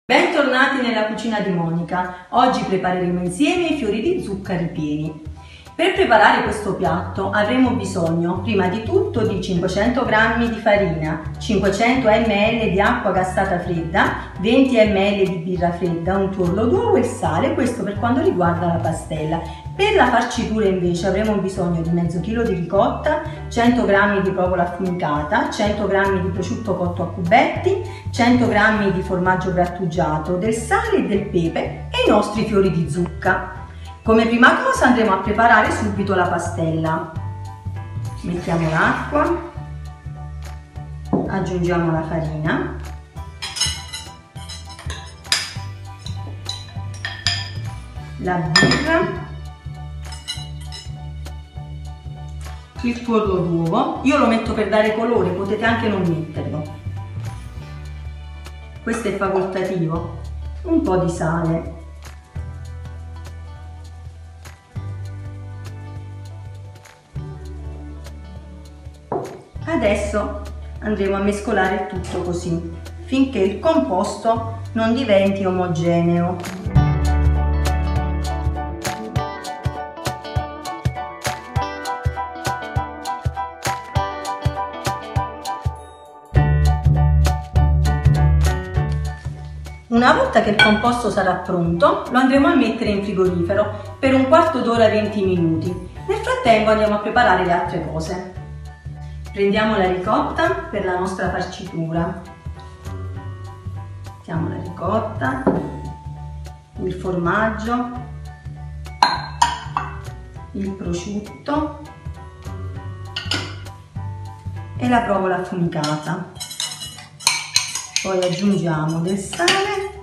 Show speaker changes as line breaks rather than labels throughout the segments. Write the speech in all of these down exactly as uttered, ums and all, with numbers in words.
Bentornati nella cucina di Monica. Oggi prepareremo insieme i fiori di zucca ripieni. Per preparare questo piatto avremo bisogno prima di tutto di cinquecento grammi di farina, cinquecento millilitri di acqua gassata fredda, venti millilitri di birra fredda, un tuorlo d'uovo e sale, questo per quanto riguarda la pastella. Per la farcitura invece avremo bisogno di mezzo chilo di ricotta, cento grammi di provola affumicata, cento grammi di prosciutto cotto a cubetti, cento grammi di formaggio grattugiato, del sale e del pepe e i nostri fiori di zucca. Come prima cosa andremo a preparare subito la pastella. Mettiamo l'acqua, aggiungiamo la farina, la birra, il tuorlo d'uovo. Io lo metto per dare colore, potete anche non metterlo. Questo è facoltativo. Un po' di sale. Adesso andremo a mescolare il tutto così, finché il composto non diventi omogeneo. Una volta che il composto sarà pronto, lo andremo a mettere in frigorifero per un quarto d'ora, venti minuti. Nel frattempo andiamo a preparare le altre cose. Prendiamo la ricotta per la nostra farcitura. Mettiamo la ricotta, il formaggio, il prosciutto e la provola affumicata. Poi aggiungiamo del sale,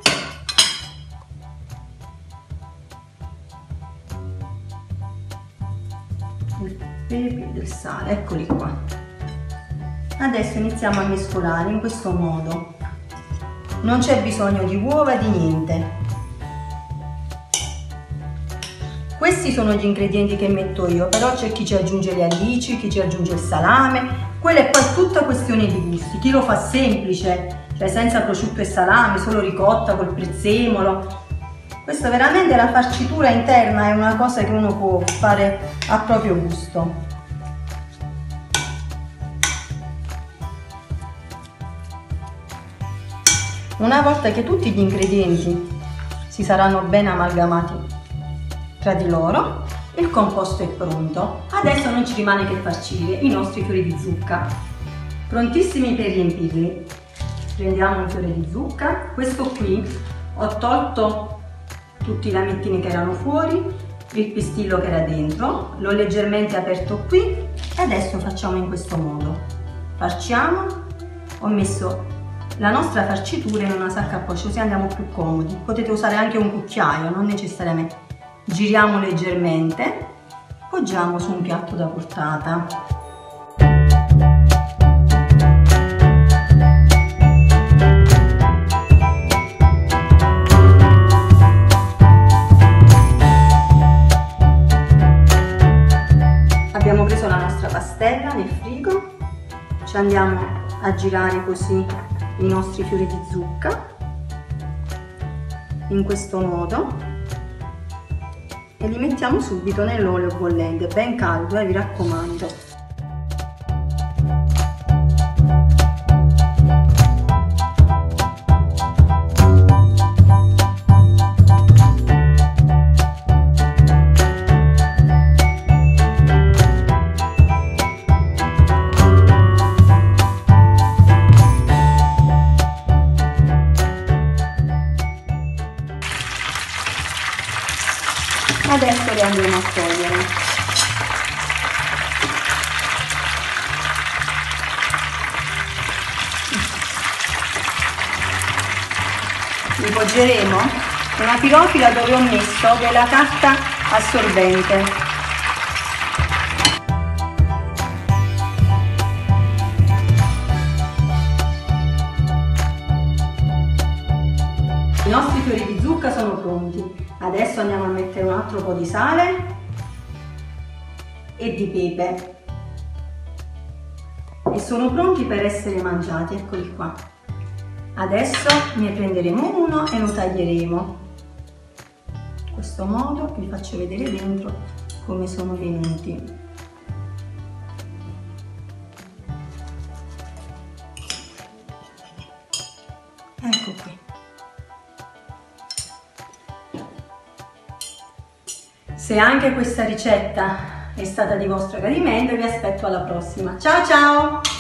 del pepe e del sale, eccoli qua. Adesso iniziamo a mescolare in questo modo. Non c'è bisogno di uova, di niente. Questi sono gli ingredienti che metto io, però c'è chi ci aggiunge le alici, chi ci aggiunge il salame. Quella è poi tutta questione di gusti. Chi lo fa semplice, cioè senza prosciutto e salame, solo ricotta col prezzemolo. Questo veramente, la farcitura interna è una cosa che uno può fare a proprio gusto. Una volta che tutti gli ingredienti si saranno ben amalgamati tra di loro, il composto è pronto. Adesso non ci rimane che farcire i nostri fiori di zucca, prontissimi per riempirli. Prendiamo un fiore di zucca, questo qui ho tolto tutti i lamettini che erano fuori, il pistillo che era dentro, l'ho leggermente aperto qui e adesso facciamo in questo modo. Farciamo, ho messo la nostra farcitura in una sacca a cuoce, così andiamo più comodi. Potete usare anche un cucchiaio, non necessariamente. Giriamo leggermente, poggiamo su un piatto da portata. Abbiamo preso la nostra pastella nel frigo, ci andiamo a girare così i nostri fiori di zucca in questo modo e li mettiamo subito nell'olio bollente, ben caldo, eh, vi raccomando. Adesso le andremo a togliere. Li poggeremo in una pirofila dove ho messo della carta assorbente. I nostri fiori di zucca sono pronti. Adesso andiamo a mettere un altro po' di sale e di pepe e sono pronti per essere mangiati, eccoli qua. Adesso ne prenderemo uno e lo taglieremo. In questo modo vi faccio vedere dentro come sono venuti. Ecco qui. Se anche questa ricetta è stata di vostro gradimento, vi aspetto alla prossima. Ciao ciao!